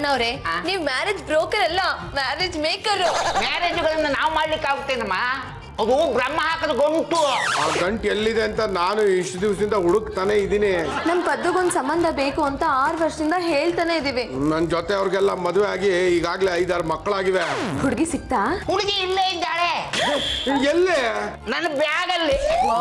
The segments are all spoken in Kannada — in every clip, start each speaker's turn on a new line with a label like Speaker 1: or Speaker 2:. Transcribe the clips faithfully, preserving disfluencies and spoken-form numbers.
Speaker 1: ಅವ್ರೆ ನೀವ್ ಮ್ಯಾರೇಜ್ ಬ್ರೋಕರ್ ಅಲ್ಲ, ಮ್ಯಾರೇಜ್ ಮೇಕರ್.
Speaker 2: ಮ್ಯಾರೇಜ್ಗಳನ್ನ ನಾವು ಮಾಡ್ಲಿಕ್ಕೆ ಆಗುತ್ತೇನಮ್ಮ? ಅದು ಬ್ರಹ್ಮ ಹಾಕದ ಗಂಟು.
Speaker 3: ಆ ಗಂಟು ಎಲ್ಲಿದೆ ಅಂತ ನಾನು ಇಷ್ಟು ದಿವಸದಿಂದ ಹುಡುಕ್ತಾನೆ ಇದ್ದೀನಿ.
Speaker 1: ನಮ್ ಪದ್ದುಗೊಂದ್ ಸಂಬಂಧ ಬೇಕು ಅಂತ ಆರು ವರ್ಷದಿಂದ ಹೇಳ್ತಾನೆ ಇದೀವಿ.
Speaker 3: ನನ್ ಜೊತೆ ಅವ್ರಿಗೆಲ್ಲ ಮದುವೆ ಆಗಿ ಈಗಾಗ್ಲೇ ಐದಾರು ಮಕ್ಕಳಾಗಿವೆ.
Speaker 1: ಹುಡುಗಿ ಸಿಕ್ತಾ?
Speaker 2: ಹುಡುಗಿ ಇಲ್ಲೇ ಇದ್ದಾಳೆ.
Speaker 3: ಎಲ್ಲೇ?
Speaker 2: ನನ್ನ ಬ್ಯಾಗ್ ಅಲ್ಲಿ.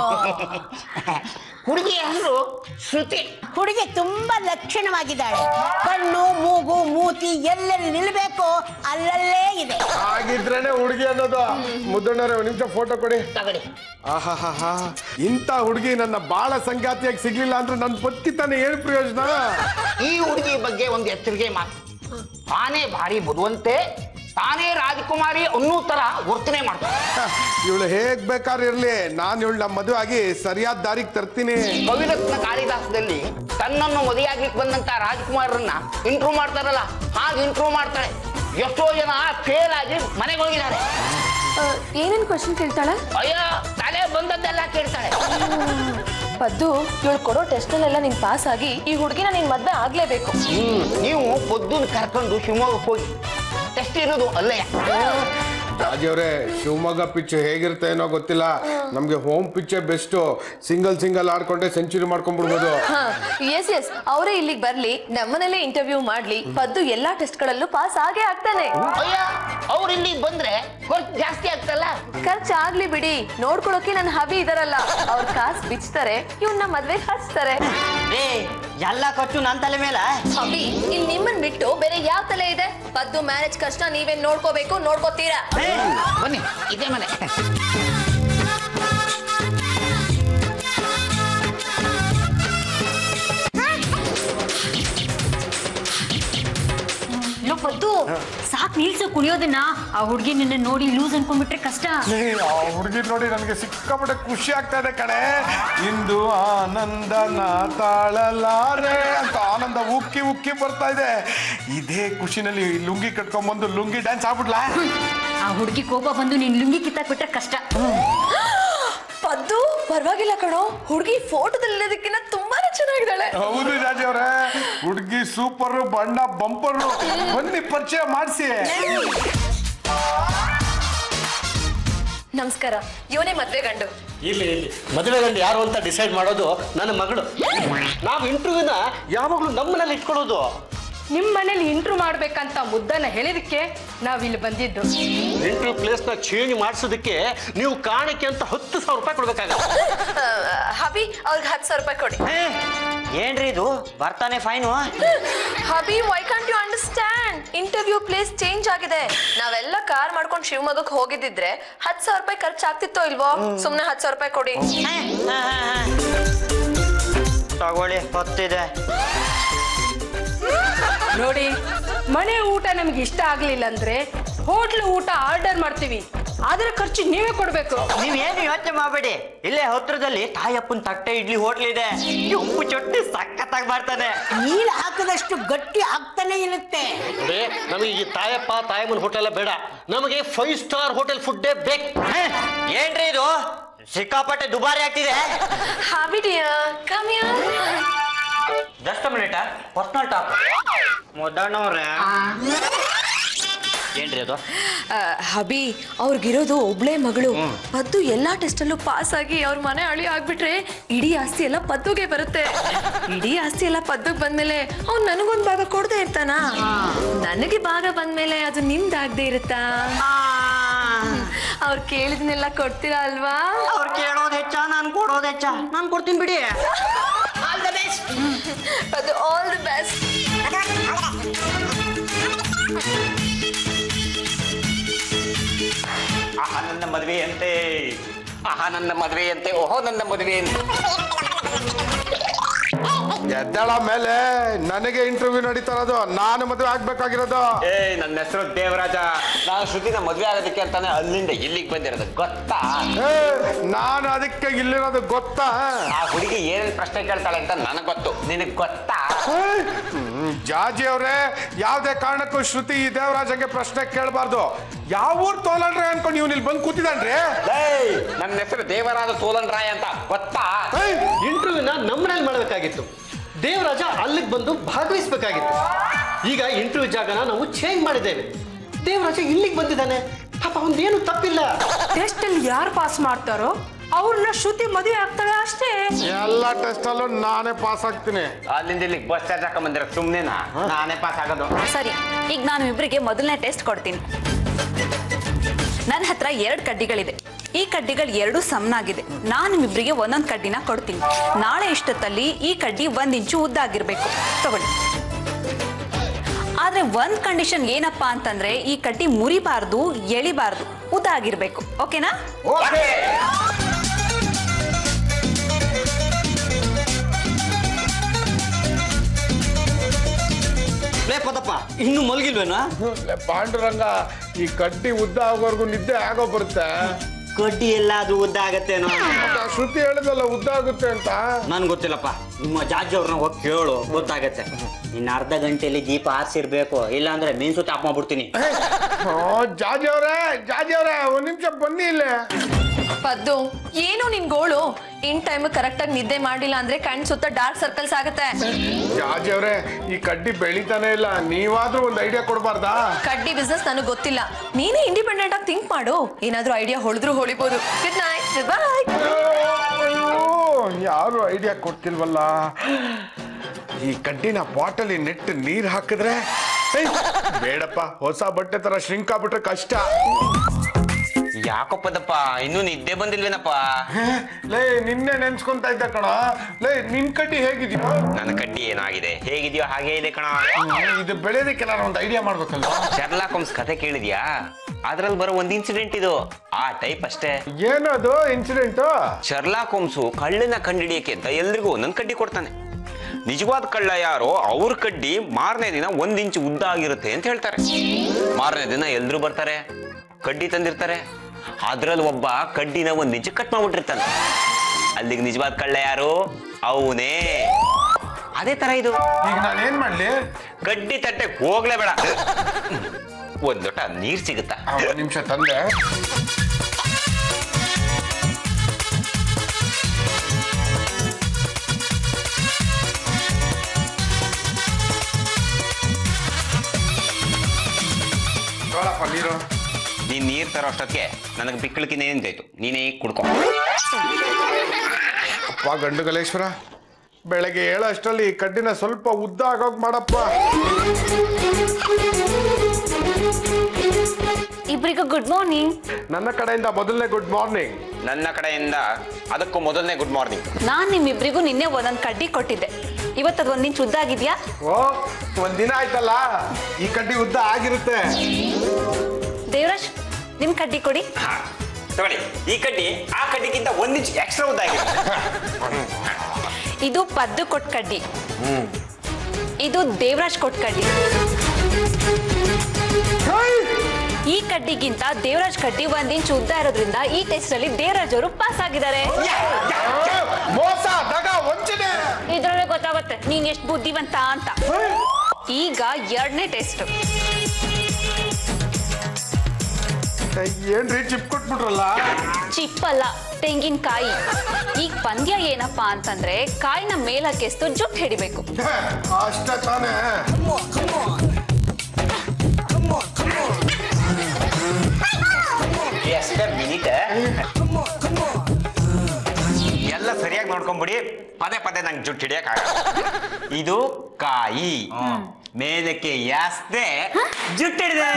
Speaker 2: ಹುಡುಗಿ ಹೆಸರು ಶ್ರುತಿ.
Speaker 4: ಹುಡುಗಿ ತುಂಬಾ ಲಕ್ಷಣವಾಗಿದ್ದಾಳೆ. ಕಣ್ಣು, ಮೂಗು, ಮೂತಿ ಎಲ್ಲೆಲ್ಲಿ ನಿಲ್ಬೇಕು ಅಲ್ಲಲ್ಲೇ ಇದೆ.
Speaker 3: ಹಾಗಿದ್ರೇನೆ ಹುಡುಗಿ ಅನ್ನೋದು. ಮುದ್ದಣ್ಣರೇ ಒಂದ್ ನಿಮಿಷ ಫೋಟೋ ಕೊಡಿ.
Speaker 2: ತಗಡಿ.
Speaker 3: ಆಹಾ, ಇಂಥ ಹುಡುಗಿ ನನ್ನ ಬಾಳ ಸಂಗಾತಿಯಾಗಿ ಸಿಗ್ಲಿಲ್ಲ ಅಂದ್ರೆ ನನ್ ಪತ್ತಿ ತಾನೆ ಏನು ಪ್ರಯೋಜನ?
Speaker 2: ಈ ಹುಡುಗಿ ಬಗ್ಗೆ ಒಂದು ಎಚ್ಚರಿಕೆ ಮಾತು. ತಾನೇ ಭಾರಿ ಬುದ್ಧಿವಂತೆ, ತಾನೇ ರಾಜಕುಮಾರಿ ಅನ್ನೋ ತರ ವರ್ತನೆ ಮಾಡ್ತಾಳೆ.
Speaker 3: ಇವಳು ಹೇಗ್ ಬೇಕಾದ್ರೆ ಇರ್ಲಿ, ನಾನು ಇವಳು ನಮ್ಮ ಮದುವೆ ಆಗಿ ಸರಿಯಾದ ದಾರಿಗೆ ತರ್ತೀನಿ.
Speaker 2: ಕವಿರತ್ನ ಕಾಳಿದಾಸದಲ್ಲಿ ತನ್ನನ್ನು ಮದುವೆಯಾಗ್ಲಿಕ್ಕೆ ಬಂದಂತ ರಾಜಕುಮಾರರನ್ನ ಇಂಟ್ರೂ ಮಾಡ್ತಾರಲ್ಲ, ಹಾಗೆ ಇಂಟ್ರೂ ಮಾಡ್ತಾಳೆ. ಎಷ್ಟೋ ಜನ ಫೇಲ್ ಆಗಿ ಮನೆಗೆ ಹೋಗಿದ್ದಾರೆ.
Speaker 1: ಏನೇನ್ ಕ್ವಶನ್ ಕೇಳ್ತಾಳೆ?
Speaker 2: ಅಯ್ಯ, ತಲೆ ಬಂದದ್ದೆಲ್ಲ ಕೇಳ್ತಾಳೆ.
Speaker 1: ಪದ್ದು, ಇವಳು ಕೊಡೋ ಟೆಸ್ಟ್ ಅಲ್ಲೆಲ್ಲ ನೀನ್ ಪಾಸ್ ಆಗಿ ಈ ಹುಡುಗಿನ ನೀನ್ ಮದ್ವೆ ಆಗ್ಲೇಬೇಕು.
Speaker 2: ನೀವು ಪೊದ್ದುನ ಕರ್ಕೊಂಡು ಶಿವಮೊಗ್ಗಕ್ಕೆ ಹೋಗಿ. ಟೆಸ್ಟ್ ಇರೋದು ಅಲ್ಲಯ್ಯ.
Speaker 3: ರಾಜಿಯವ್ರೆ, ಶಿವಮೊಗ್ಗ ಪಿಚ್ ಹೇಗಿರುತ್ತೆ ಏನೋ ಗೊತ್ತಿಲ್ಲ, ನಮ್ಗೆ ಹೋಮ್ ಪಿಚ್ಚೇ ಬೆಸ್ಟ್. ಸಿಂಗಲ್ ಸಿಂಗಲ್ ಆಡ್ಕೊಂಡೆ ಸೆಂಚುರಿ ಮಾಡ್ಕೊಂಡ್ಬಿಡ್ಬೋದು.
Speaker 1: ಎಸ್ ಎಸ್ ಅವರೇ ಇಲ್ಲಿಗೆ ಬರ್ಲಿ, ನಮ್ಮನೇಲೆ ಇಂಟರ್ವ್ಯೂ ಮಾಡ್ಲಿ, ಪದ್ದು ಎಲ್ಲಾ ಟೆಸ್ಟ್ ಗಳಲ್ಲೂ ಪಾಸ್ ಆಗೇ ಆಗ್ತಾನೆ.
Speaker 2: ಅಯ್ಯ, ಅವ್ರು ಇಲ್ಲಿಗೆ ಬಂದ್ರೆ ಖರ್ಚು ಜಾಸ್ತಿ ಆಗ್ತಲ್ಲ.
Speaker 1: ಖರ್ಚು ಆಗ್ಲಿ ಬಿಡಿ, ನೋಡ್ಕೊಳಕ್ಕೆ ನನ್ನ ಹಬಿ ಇದಾರಲ್ಲ, ಅವ್ರ ಕಾಸು ಬಿಚ್ತಾರೆ, ಇವ್ನ ಮದ್ವೆ ಹಚ್ತಾರೆ.
Speaker 4: ಎಲ್ಲ ಖರ್ಚು ನನ್ನ ತಲೆ ಮೇಲೆ.
Speaker 1: ಹಬಿ, ಇಲ್ಲಿ ನಿಮ್ಮನ್ ಬಿಟ್ಟು ಬೇರೆ ಯಾವ ತಲೆ ಇದೆ? ಪದ್ದು ಮ್ಯಾರೇಜ್ ಕಷ್ಟ ನೀವೇನ್ ನೋಡ್ಕೋಬೇಕು, ನೋಡ್ಕೋತೀರಾ?
Speaker 2: ಬನ್ನಿ, ಇದೇ ಮನೆ.
Speaker 5: ಪದ್ದು ಸಾಕ್ ನಿಲ್ಸು ಕುಣಿಯೋದನ್ನ. ಆ ಹುಡುಗಿ ನಿನ್ನ ನೋಡಿ ಲೂಸ್ ಅನ್ಕೊಂಡ್ಬಿಟ್ರೆ ಕಷ್ಟ.
Speaker 3: ಆ ಹುಡುಗಿ ನೋಡಿ ನನಗೆ ಸಿಕ್ಕಾಪಟ್ಟೆ ಖುಷಿ ಆಗ್ತಾ ಇದೆ ಕಣೆ. ಇಂದು ಆನಂದನ ತಾಳಲಾರೆ ಅಂತ ಆನಂದ ಉಕ್ಕಿ ಉಕ್ಕಿ ಬರ್ತಾ ಇದೆ. ಇದೇ ಖುಷಿನಲ್ಲಿ ಲುಂಗಿ ಕಟ್ಕೊಂಡ್ಬಂದು ಲುಂಗಿ ಡ್ಯಾನ್ಸ್ ಆಗ್ಬಿಡ್ಲಾ?
Speaker 5: ಆ ಹುಡುಗಿ ಕೋಪ ಬಂದು ನೀನ್ ಲುಂಗಿ ಕಿತ್ತಾಕ್ ಬಿಟ್ರೆ ಕಷ್ಟ.
Speaker 1: ಪದ್ದು ಪರವಾಗಿಲ್ಲ ಕಣೋ, ಹುಡುಗಿ ಫೋಟೋದಲ್ಲಿರೋದಕ್ಕಿಂತ ತುಂಬಾನೇ ಚೆನ್ನಾಗಿದ್ದಾಳೆ.
Speaker 3: ಹೌದು ರಾಜಿ ಅವ್ರೆ, ಹುಡುಗಿ ಸೂಪರ್, ಬಣ್ಣ ಬಂಪರ್. ಬನ್ನಿ ಪರಿಚಯ ಮಾಡಿಸಿ.
Speaker 1: ನಮಸ್ಕಾರ, ಇವನೇ ಮದ್ವೆ ಗಂಡು.
Speaker 6: ಇಲ್ಲಿ ಇಲ್ಲಿ ಮದುವೆ ಗಂಡು ಯಾರು ಅಂತ ಡಿಸೈಡ್ ಮಾಡೋದು ನನ್ನ ಮಗಳು. ನಾವು ಇಂಟರ್ವ್ಯೂನ ಯಾವಾಗಲೂ ನಮ್ಮನೇಲಿ ಇಟ್ಕೊಳ್ಳೋದು.
Speaker 7: ನಿಮ್ಮ ಮನೇಲಿ ಇಂಟ್ರೂ ಮಾಡ್ಬೇಕಂತ ಮುದ್ದನ್ನ ಹೇಳಿದಕ್ಕೆ ನಾವಿಲ್ಲಿ ಬಂದಿದ್ದು.
Speaker 6: ಇಂಟರ್ವ್ಯೂ ಪ್ಲೇಸ್ನ ಚೇಂಜ್ ಮಾಡಿಸೋದಕ್ಕೆ ನೀವು ಕಾಣಿಕೆ ಅಂತ ಹತ್ತು ಸಾವಿರ ರೂಪಾಯಿ ಕೊಡ್ಬೇಕಾಗತ್ತೆ.
Speaker 1: ಹಬಿ, ಅವ್ರಿಗೆ ಹತ್ತು ಸಾವಿರ ರೂಪಾಯಿ ಕೊಡಿ.
Speaker 4: ಏನ್ರಿ ಇದು ಬರ್ತಾನೆ fine?
Speaker 1: Hubby, why can't you understand? Interview place change ಆಗಿದೆ. ನಾವೆಲ್ಲ ಕಾರ್ ಮಾಡ್ಕೊಂಡು ಶಿವಮೊಗ್ಗಕ್ಕೆ ಹೋಗಿದ್ದಿದ್ರೆ ಹತ್ತು ಸಾವಿರ ರೂಪಾಯಿ ಖರ್ಚಾಗ್ತಿತ್ತೋ ಇಲ್ವೋ? ಸುಮ್ನೆ ಹತ್ತು ಸಾವಿರ ರೂಪಾಯಿ ಕೊಡಿ.
Speaker 4: ತಗೊಳ್ಳಿ, ಹೊತ್ತಿದೆ
Speaker 7: ನೋಡಿ, ಮನೆ ಊಟ ನಮ್ಗೆ ಇಷ್ಟ ಆಗ್ಲಿಲ್ಲ ಅಂದ್ರೆ ಹೋಟ್ಲ್ ಊಟ ಆರ್ಡರ್ ಮಾಡ್ತೀವಿ, ಅದರ ಖರ್ಚು ನೀವೇ ಕೊಡ್ಬೇಕು.
Speaker 4: ನೀವೇನು ಯೋಚನೆ ಮಾಡಬೇಡಿ, ಇಲ್ಲೇ ಹತ್ರದಲ್ಲಿ ತಾಯಪ್ಪನ ತಟ್ಟೆ ಇಡ್ಲಿ ಹೋಟ್ಲ್ ಇದೆ. ಉಪ್ಪು ಚಟ್ನಿ ಸಖತ್ತಾಗಿ ಮಾಡ್ತಾನೆ. ನೀರು ಹಾಕಿದಷ್ಟು ಗಟ್ಟಿ ಆಗ್ತಾನೆ ಇರುತ್ತೆ.
Speaker 6: ನಮಗೆ ಈ ತಾಯಪ್ಪ ತಾಯಮ್ಮನ ಹೋಟೆಲ್ ಬೇಡ, ನಮಗೆ ಫೈವ್ ಸ್ಟಾರ್ ಹೋಟೆಲ್ ಫುಡ್ಡೇ ಬೇಕು.
Speaker 4: ಏನ್ರಿ ಇದು ಸಿಕ್ಕಾಪಟ್ಟೆ ದುಬಾರಿ ಆಗ್ತಿದೆ.
Speaker 1: Hubby dear, come here.
Speaker 4: Just minute, personal talk. ಮುದ್ದಣ್ಣವ್ರೆ, ಏನ್ರಿ ಅದು?
Speaker 1: ಹಬಿ, ಅವ್ರಿಗಿರೋದು ಒಬ್ಳೆ ಮಗಳು. ಪದ್ದು ಎಲ್ಲಾ ಟೆಸ್ಟ್ ಅಲ್ಲೂ ಪಾಸ್ ಆಗಿ ಅವ್ರ ಮನೆ ಅಳಿ ಆಗ್ಬಿಟ್ರೆ ಇಡೀ ಆಸ್ತಿ ಎಲ್ಲ ಪದ್ದುಗೆ ಬರುತ್ತೆ. ಇಡೀ ಆಸ್ತಿ ಎಲ್ಲ ಪದ್ದುಗ್ ಬಂದ್ಮೇಲೆ ಅವ್ನು ನನಗೊಂದ್ ಭಾಗ ಕೊಡದೆ ಇರ್ತಾನ. ನನಗೆ ಭಾಗ ಬಂದ್ಮೇಲೆ ಅದು ನಿಮ್ದಾಗದೆ ಇರುತ್ತಾ? ಅವ್ರು ಕೇಳಿದ್ನೆಲ್ಲ ಕೊಡ್ತೀರಾ ಅಲ್ವಾ?
Speaker 4: ಅವ್ರು ಕೇಳೋದು ಹೆಚ್ಚ, ನಾನು ಕೊಡೋದು ಹೆಚ್ಚ. ನಾನು ಕೊಡ್ತೀನಿ ಬಿಡಿ. All the best.
Speaker 1: Paddu, all the best.
Speaker 2: ಆಹಾ ನನ್ನ ಮದುವೆ ಅಂತೆ, ಆಹಾ ನನ್ನ ಮದುವೆ ಅಂತೆ, ಓಹೋ ನನ್ನ ಮದುವೆ ಅಂತೆ.
Speaker 3: ಎದ್ದಳ ಮೇಲೆ ನನಗೆ ಇಂಟರ್ವ್ಯೂ ನಡೀತಾ ಇರೋದು, ನಾನು ಮದುವೆ ಆಗ್ಬೇಕಾಗಿರೋದು.
Speaker 2: ಏ, ನನ್ನ ಹೆಸರು ದೇವರಾಜ. ನಾನು ಶ್ರುತಿನ ಮದುವೆ ಆಗೋದಕ್ಕೆ ಅಂತಾನೆ ಅಲ್ಲಿಂದ ಇಲ್ಲಿಗೆ ಬಂದಿರೋದು, ಗೊತ್ತಾ?
Speaker 3: ನಾನು ಅದಕ್ಕೆ ಇಲ್ಲಿರೋದು ಗೊತ್ತಾ?
Speaker 2: ಆ ಹುಡುಗಿ ಏನೇನು ಪ್ರಶ್ನೆ ಕೇಳ್ತಾಳೆ ಅಂತ ನನಗೆ ಗೊತ್ತು, ನಿನಗೆ ಗೊತ್ತಾ?
Speaker 3: ಜಾಜಿ ಅವ್ರೆ, ಯಾವ್ದೇ ಕಾರಣಕ್ಕೂ ಶ್ರುತಿ ಈ ದೇವರಾಜಂಗೆ ಪ್ರಶ್ನೆ ಕೇಳಬಾರ್ದು. ಯಾವ ಊರ್ ತೋಲನ್ರೆ ಅನ್ಕೊಂಡು ನೀವು ಇಲ್ಲಿ ಬಂದು ಕೂತಿದ್ದಾನ್ರಿ.
Speaker 2: ನನ್ನ ಹೆಸರು ದೇವರಾಜ ತೋಲನ್ ರಾಯ್ ಅಂತ, ಗೊತ್ತಾ?
Speaker 6: ಇಂಟರ್ವ್ಯೂನ ನಮ್ಮನೇಲಿ ಮಾಡಬೇಕಾಗಿತ್ತು, ದೇವರಾಜ ಅಲ್ಲಿಗೆ ಬಂದು ಭಾಗವಹಿಸ್ಬೇಕಾಗಿತ್ತು. ಈಗ ಇಂಟರ್ವ್ಯೂ ಜಾಗನ ನಾವು ಚೇಂಜ್ ಮಾಡಿದ್ದೇವೆ. ದೇವರಾಜ ಇಲ್ಲಿಗೆ ಬಂದಿದ್ದಾನೆ, ಪಾಪ ಅವನೇನು ತಪ್ಪಿಲ್ಲ.
Speaker 7: ಟೆಸ್ಟ್ ಅಲ್ಲಿ ಯಾರು ಪಾಸ್ ಮಾಡ್ತಾರೋ ಅವ್ರನ್ನ ಶ್ರುತಿ ಮದುವೆ ಆಗ್ತಾಳೆ ಅಷ್ಟೇ.
Speaker 3: ಎಲ್ಲ ಟೆಸ್ಟ್ ಅಲ್ಲೂ ನಾನೇ ಪಾಸ್ ಆಗ್ತೀನಿ.
Speaker 2: ಅಲ್ಲಿಂದ ಇಲ್ಲಿಗೆ ಬಸ್ ಚಾರ್ಜ್ ಹಾಕೊಂಬಂದಿರ ಸುಮ್ಮನೆನಾ? ನಾನೇ ಪಾಸ್ ಆಗೋದು.
Speaker 1: ಸರಿ, ಈಗ ನಾನು ಇಬ್ಬರಿಗೆ ಮೊದಲನೇ ಟೆಸ್ಟ್ ಕೊಡ್ತೀನಿ. ನನ್ನ ಹತ್ರ ಎರಡು ಕಡ್ಡಿಗಳಿದೆ. ಈ ಕಡ್ಡಿಗಳು ಎರಡು ಸಮನಾಗಿದೆ. ನಾನು ನಿಮ್ಮಿಬ್ಬರಿಗೆ ಒಂದೊಂದು ಕಡ್ಡಿನ ಕೊಡ್ತೀನಿ. ನಾಳೆ ಇಷ್ಟೊತ್ತಲ್ಲಿ ಈ ಕಡ್ಡಿ ಒಂದ್ ಇಂಚು ಉದ್ದ ಆಗಿರ್ಬೇಕು. ತಗೊಳ್ಳಿ. ಆದ್ರೆ ಒಂದ್ ಕಂಡೀಷನ್ ಏನಪ್ಪಾ ಅಂತಂದ್ರೆ ಈ ಕಡ್ಡಿ ಮುರಿಬಾರ್ದು, ಎಳಿಬಾರ್ದು, ಉದ್ದ ಆಗಿರ್ಬೇಕು. ಓಕೆನಾ?
Speaker 4: ಪದಪ್ಪ ಇನ್ನು ಮಲಗಿಲ್ವೇನಾ?
Speaker 3: ಪಾಂಡುರಂಗ, ಈ ಕಡ್ಡಿ ಉದ್ದ ಆಗೋವರೆಗೂ ನಿದ್ದೆ ಆಗೋ ಬರುತ್ತೆ.
Speaker 4: ಕಡ್ಡಿ ಎಲ್ಲ ಅದು ಉದ್ದ ಆಗತ್ತೇನೋ?
Speaker 3: ಶ್ರುತಿ ಹೇಳಿದಲ್ಲ ಉದ್ದ ಆಗುತ್ತೆ ಅಂತ.
Speaker 4: ನನ್ ಗೊತ್ತಿಲ್ಲಪ್ಪ, ನಿಮ್ಮ ಜಾಜಿ ಅವ್ರನ್ನ ಹೋಗಿ ಕೇಳು, ಗೊತ್ತಾಗತ್ತೆ. ಇನ್ನು ಅರ್ಧ ಗಂಟೆಯಲ್ಲಿ ದೀಪ ಆರಿಸಿರ್ಬೇಕು, ಇಲ್ಲಾಂದ್ರೆ ಮೀನ್ಸು ಚಾಪ್ ಮಾಡ್ಬಿಡ್ತೀನಿ.
Speaker 3: ಜಾಜಿ ಅವ್ರೆ, ಜಾಜಿ ಅವ್ರೆ, ಒಂದ್ ನಿಮಿಷ ಬನ್ನಿ ಇಲ್ಲೇ.
Speaker 1: ಪದ್ದು, ಏನು ನಿನ್ ಗೋಳು? ಇನ್ ಟೈಮ್ ಕರೆಕ್ಟ್ ಆಗಿ ನಿದ್ದೆ ಮಾಡಿಲ್ಲ ಅಂದ್ರೆ ಕಣ್ ಸುತ್ತ ಡಾರ್ಕ್ ಸರ್ಕಲ್ಸ್ ಆಗುತ್ತೆ.
Speaker 3: ಜಾಜಿ ಅವ್ರೆ, ಈ ಕಡ್ಡಿ ಬೆಳಿತಾನೆ ಇಲ್ಲ, ನೀವಾದ್ರೂ ಒಂದು ಐಡಿಯಾ ಕೊಡ್ಬಾರ್ದಾ?
Speaker 1: ಕಡ್ಡಿ ಬಿಸ್ನೆಸ್ ನನಗೆ ಗೊತ್ತಿಲ್ಲ, ನೀನೇ ಇಂಡಿಪೆಂಡೆಂಟ್ ಆಗಿ ಥಿಂಕ್ ಮಾಡು. ಏನಾದ್ರೂ ಐಡಿಯಾ ಹೊಳಿದ್ರು ಹೊಳಿಬಹುದು. Good night, bye.
Speaker 3: ಯಾರು ಐಡಿಯಾ ಕೊಡ್ತಿಲ್ವಲ್ಲ. ಈ ಕಡ್ಡಿನ ಬಾಟಲಿ ನೆಟ್ ನೀರ್ ಹಾಕಿದ್ರೆ ಬೇಡಪ್ಪ, ಹೊಸ ಬಟ್ಟೆ ತರ ಶ್ರಿಂಕ್ ಆಗ್ಬಿಟ್ರೆ ಕಷ್ಟ.
Speaker 2: ಯಾಕಪ್ಪದಪ್ಪ, ಇನ್ನೂ ನಿದ್ದೆ ಬಂದಿಲ್ವೇನಪ್ಪ?
Speaker 3: ಲೇ, ನಿನ್ನೆ ನೆನ್ಸ್ಕೊಂತ ಇದ್ದ ಕಣ. ಲೇ, ನಿನ್ ಕಡ್ಡಿ ಹೇಗಿದ್ಯೋ?
Speaker 2: ನನ್ನ ಕಡ್ಡಿ ಏನಾಗಿದೆ, ಹೇಗಿದೆಯೋ ಹಾಗೆ ಇದೆ ಕಣ.
Speaker 3: ಇದು ಬೆಳೆಯೋದಕ್ಕೆಲ್ಲ ಒಂದು ಐಡಿಯಾ ಮಾಡ್ಬೇಕಲ್ವಾ?
Speaker 2: ಶರ್ಲಾಕ್ ಹೋಮ್ಸ್ ಕಥೆ ಕೇಳಿದ್ಯಾ? ಅದ್ರಲ್ಲಿ ಬರೋ ಒಂದ್ ಇನ್ಸಿಡೆಂಟ್ ಇದು, ಆ ಟೈಪ್ ಅಷ್ಟೇ.
Speaker 3: ಏನದು ಇನ್ಸಿಡೆಂಟ್?
Speaker 2: ಶರ್ಲಾಕ್ ಹೋಮ್ಸು ಕಳ್ಳನ ಕಂಡಿಡಿಯಕ್ಕೆ ಅಂತ ಎಲ್ರಿಗೂ ಒಂದೊಂದ್ ಕಡ್ಡಿ ಕೊಡ್ತಾನೆ. ನಿಜವಾದ ಕಳ್ಳ ಯಾರೋ ಅವ್ರ ಕಡ್ಡಿ ಮಾರನೇ ದಿನ ಒಂದ್ ಇಂಚು ಉದ್ದ ಆಗಿರುತ್ತೆ ಅಂತ ಹೇಳ್ತಾರೆ. ಮಾರನೇ ದಿನ ಎಲ್ರು ಬರ್ತಾರೆ, ಕಡ್ಡಿ ತಂದಿರ್ತಾರೆ. ಅದ್ರಲ್ಲಿ ಒಬ್ಬ ಕಡ್ಡಿನ ಒಂದ್ ಇಂಚು ಕಟ್ ಮಾಡ್ಬಿಟ್ಟಿರ್ತಾನೆ. ಅಲ್ಲಿಗೆ ನಿಜವಾದ ಕಳ್ಳ ಯಾರು? ಅವನೇ. ಅದೇ ತರ ಇದು.
Speaker 3: ಈಗ ನಾನು ಏನ್ ಮಾಡ್ಲಿ?
Speaker 2: ಕಡ್ಡಿ ತಟ್ಟೆ ಹೋಗ್ಲೇ ಬೇಡ, ಒಂದ್ ಲೋಟ ನೀರ್ ಸಿಗುತ್ತಾ?
Speaker 3: ಒಂದ್ ನಿಮಿಷ ತಂದೆ. ನೀರು.
Speaker 2: ನೀನ್ ನೀರ್ ತರೋ ಅಷ್ಟೊತ್ತಿಗೆ ನನಗೆ ಬಿಕ್ಕಳಿಕಿನ ಏನಿದ್ದಾಯ್ತು, ನೀನೇ ಕುಡ್ಕೊ.
Speaker 3: ಅಪ್ಪ ಗಂಡುಗಲೇಶ್ವರ, ಬೆಳಗ್ಗೆ ಏಳು ಅಷ್ಟರಲ್ಲಿ ಈ ಕಡ್ಡಿನ ಸ್ವಲ್ಪ ಉದ್ದ ಆಗೋಗ್ ಮಾಡಪ್ಪ.
Speaker 1: ಇಬ್ಬರಿಗೂ ಗುಡ್ ಮಾರ್ನಿಂಗ್.
Speaker 3: ನನ್ನ ಕಡೆಯಿಂದ ಮೊದಲನೇ ಗುಡ್ ಮಾರ್ನಿಂಗ್.
Speaker 2: ನನ್ನ ಕಡೆಯಿಂದ ಅದಕ್ಕೂ ಮೊದಲನೇ ಗುಡ್ ಮಾರ್ನಿಂಗ್.
Speaker 1: ನಾನ್ ನಿಮ್ಮಿಬ್ರಿಗೂ ನಿನ್ನೆ ಒಂದೊಂದ್ ಕಡ್ಡಿ ಕೊಟ್ಟಿದ್ದೆ. ಇವತ್ತದು ಒಂದ್ ಇಂಚ್ ಉದ್ದ ಆಗಿದ್ಯಾ?
Speaker 3: ಓ, ಒಂದ್ ದಿನ ಆಯ್ತಲ್ಲ, ಈ ಕಡ್ಡಿ ಉದ್ದ ಆಗಿರುತ್ತೆ.
Speaker 1: ದೇವರಾಜ್, ನಿಮ್ ಕಡ್ಡಿ ಕೊಡಿ.
Speaker 2: ತಗೊಳ್ಳಿ, ಈ ಕಡ್ಡಿ ಆ ಕಡ್ಡಿಗಿಂತ ಒಂದ್ ಇಂಚ್ ಎಕ್ಸ್ಟ್ರಾ ಉದ್ದ ಆಗಿದೆ.
Speaker 1: ಇದು ಪದ್ದು ಕೊಟ್ಟ ಕಡ್ಡಿ, ಇದು ದೇವರಾಜ್ ಕೊಟ್ಟ ಕಡ್ಡಿ. ಈ ಕಡ್ಡಿಗಿಂತ ದೇವರಾಜ್ ಕಡ್ಡಿ ಒಂದ್ ಇಂಚ್ ಉದ್ದ ಇರೋದ್ರಿಂದ ಈ ಟೆಸ್ಟ್ ಅಲ್ಲಿ ದೇವರಾಜ್ ಅವರು ಪಾಸ್ ಆಗಿದ್ದಾರೆ.
Speaker 3: ಮೋಸ, ದಗ, ವಂಚನೆ.
Speaker 1: ಇದ್ರಲ್ಲೇ ಗೊತ್ತಾಗುತ್ತೆ ನೀನ್ ಎಷ್ಟು ಬುದ್ಧಿವಂತ ಅಂತ. ಈಗ ಎರಡನೇ ಟೆಸ್ಟ್.
Speaker 3: ಏನ್ರಿ ಚಿಪ್ ಕೊಟ್ಬಿಟ್ರಲ್ಲ?
Speaker 1: ಚಿಪ್ಪಲ್ಲ, ತೆಂಗಿನಕಾಯಿ. ಈಗ ಪಂದ್ಯ ಏನಪ್ಪಾ ಅಂತಂದ್ರೆ ಕಾಯಿನ ಮೇಲಕ್ಕೆಸ್ತು ಜುಟ್ಟು ಹಿಡಿಬೇಕು.
Speaker 3: ಅಷ್ಟ ತಾನೇ.
Speaker 2: ಮಿನಿಟ್ ಎಲ್ಲ ಸರಿಯಾಗಿ ನೋಡ್ಕೊಂಡ್ಬಿಡಿ, ಪದೇ ಪದೇ ನಂಗೆ ಜುಟ್ಟು ಹಿಡಿಯಕ್ ಆಗಲ್ಲ. ಇದು ಕಾಯಿ, ಮೇಲಕ್ಕೆ ಯಾಸ್ದೆ ಜುಟ್ಟು ಹಿಡಿದೆ.